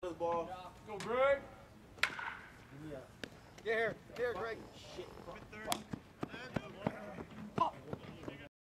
The ball. Go, Greg. Yeah. Get here, Greg. Shit. Fuck.